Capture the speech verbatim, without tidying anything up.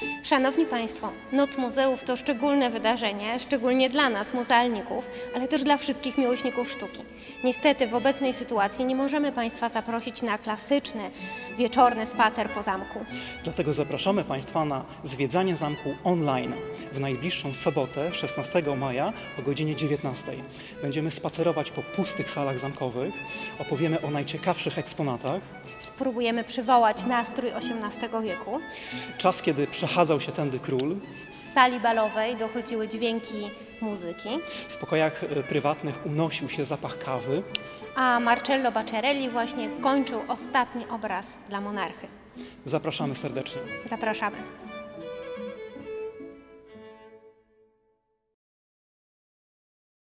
Szanowni Państwo, Noc Muzeów to szczególne wydarzenie, szczególnie dla nas, muzealników, ale też dla wszystkich miłośników sztuki. Niestety w obecnej sytuacji nie możemy Państwa zaprosić na klasyczny, wieczorny spacer po zamku. Dlatego zapraszamy Państwa na zwiedzanie zamku online w najbliższą sobotę, szesnastego maja o godzinie dziewiętnastej. Będziemy spacerować po pustych salach zamkowych, opowiemy o najciekawszych eksponatach. Spróbujemy przywołać nastrój osiemnastego wieku. Czas, kiedy przechadzał się tędy król. Z sali balowej dochodziły dźwięki muzyki. W pokojach prywatnych unosił się zapach kawy. A Marcello Bacciarelli właśnie kończył ostatni obraz dla monarchy. Zapraszamy serdecznie. Zapraszamy.